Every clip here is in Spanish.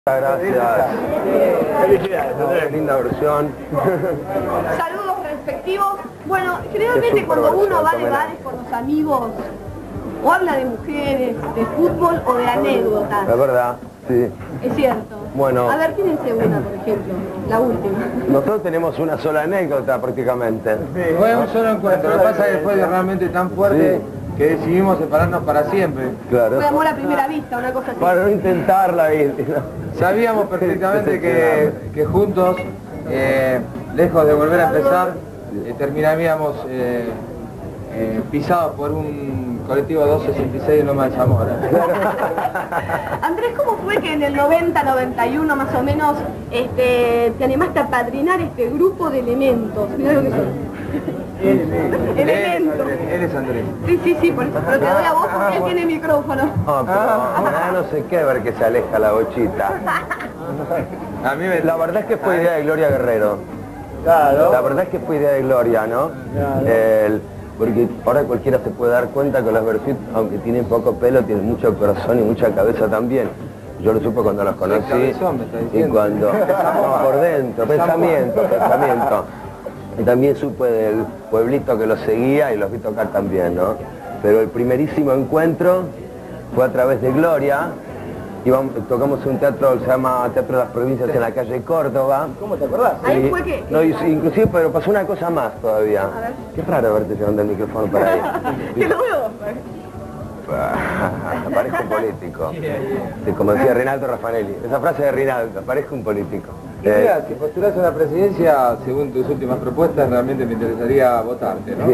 Gracias. Felicidades, Qué linda versión. Saludos respectivos. Bueno, generalmente cuando uno va de bares con los amigos, o habla de mujeres, de fútbol o de anécdotas. Es verdad, sí. Es cierto. Bueno. A ver, tírense una, por ejemplo, la última. Nosotros tenemos una sola anécdota prácticamente. Fue un solo encuentro, lo que pasa es que fue realmente tan fuerte Sí. que decidimos separarnos para siempre. Claro. Fue amor a primera vista, una cosa así. Para no intentarla y... Sabíamos perfectamente que juntos, lejos de volver a empezar, terminaríamos pisados por un colectivo 266 en Loma de Zamora. Andrés, ¿cómo fue que en el 90-91 más o menos te animaste a padrinar este grupo de elementos? Mirá lo que son. Elementos. Él es Andrés. Sí, por eso, pero te doy a vos porque él tiene micrófono. No, pero no sé qué ver que se aleja la bochita. A mí La verdad es que fue idea de Gloria Guerrero. Claro. La verdad es que fue idea de Gloria, ¿no? Porque ahora cualquiera se puede dar cuenta que los Bersuit, aunque tienen poco pelo, tienen mucho corazón y mucha cabeza también. Yo lo supe cuando los conocí. Cabezón, me está Y diciendo. cuando... por dentro, pensamiento. Y también supe del pueblito que los seguía y los vi tocar también, ¿no? Pero el primerísimo encuentro fue a través de Gloria. Tocamos un teatro que se llama Teatro de las Provincias en la calle Córdoba. ¿Cómo te acordás? Ahí Sí. fue que... No, inclusive, pero pasó una cosa más todavía. A ver. Qué raro verte llevando el micrófono para ahí. Que lo veo. Parezco un político. Sí, como decía Rinaldo Raffanelli. Esa frase de Rinaldo, parezco un político. Y mira, si postulas a la presidencia, según tus últimas propuestas, realmente me interesaría votarte, ¿no? Sí,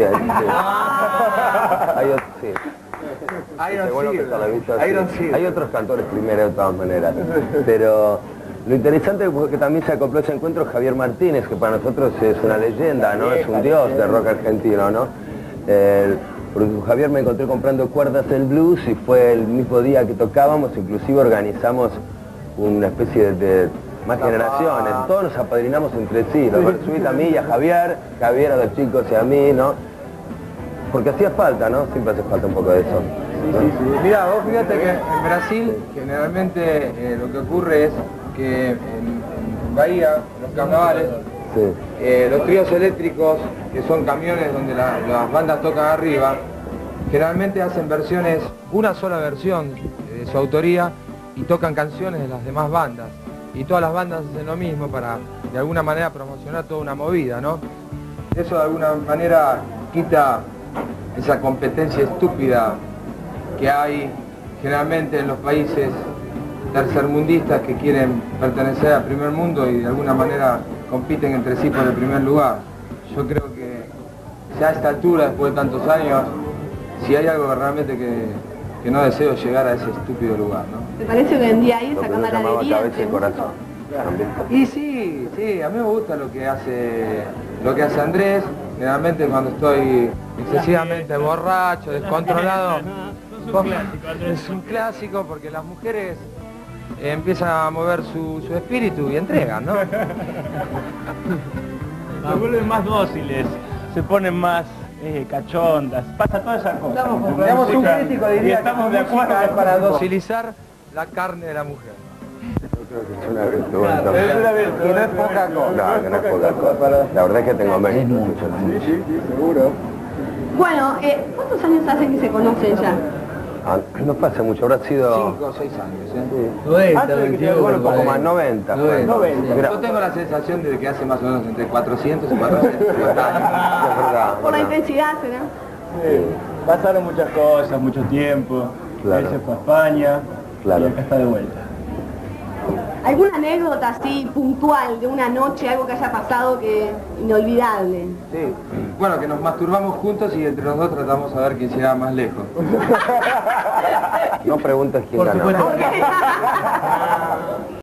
sí. Iron Según lo que Seal. se lo he visto, sí. Iron Seal. Hay otros cantores primero de todas maneras. Pero lo interesante es que también se acopló ese encuentro Javier Martínez, que para nosotros es una leyenda, ¿no? Es un dios del rock argentino, ¿no? Porque con Javier me encontré comprando cuerdas del blues y fue el mismo día que tocábamos, inclusive organizamos una especie de más generaciones, todos nos apadrinamos entre sí, los Bersuit a mí y a Javier a los chicos y a mí, ¿no? Porque hacía falta, ¿no? Siempre hace falta un poco de eso. ¿no? Mira, vos fíjate que en Brasil generalmente lo que ocurre es que en Bahía, en los carnavales, Sí. los tríos eléctricos, que son camiones donde las bandas tocan arriba, generalmente hacen versiones, una sola versión de su autoría y tocan canciones de las demás bandas. Y todas las bandas hacen lo mismo para, de alguna manera, promocionar toda una movida, ¿no? Eso de alguna manera quita esa competencia estúpida que hay generalmente en los países tercermundistas que quieren pertenecer al primer mundo y de alguna manera compiten entre sí por el primer lugar. Yo creo que ya a esta altura, después de tantos años, si hay algo realmente que no deseo llegar a ese estúpido lugar, ¿no? ¿Te parece que hoy en día ir Lo que sacando uno la llamaba alegría cabeza entre y corazón. Y sí, a mí me gusta lo que hace Andrés. Generalmente cuando estoy excesivamente borracho, descontrolado, es un clásico porque las mujeres empiezan a mover su espíritu y entregan, ¿no? Se vuelven más dóciles, se ponen más cachondas, pasa toda esa cosa. Digamos, un crítico Y diría estamos que de acuerdo es para con- docilizar la carne de la mujer. Yo creo que es una virtud. Es una virtud. Y no es poca cosa. No, que no es poca cosa. La verdad es que tengo mérito. Sí, seguro. Bueno, ¿cuántos años hace que se conocen ya? No pasa mucho, habrá sido... 5 o 6 años, ¿eh? Antes de que te Bueno, un poco más, 90. 90. Mira, Yo tengo la sensación de que hace más o menos entre 400 y 450 años. es verdad. Por la verdad. intensidad, ¿será? Sí. Pasaron muchas cosas, mucho tiempo. Claro. Él se fue a España. Claro. Y acá está de vuelta. ¿Alguna anécdota así puntual de una noche, algo que haya pasado que inolvidable? Sí. Bueno, que nos masturbamos juntos y entre los dos tratamos a ver quién llegaba más lejos. No preguntes quién ganó. supuesto. Ok.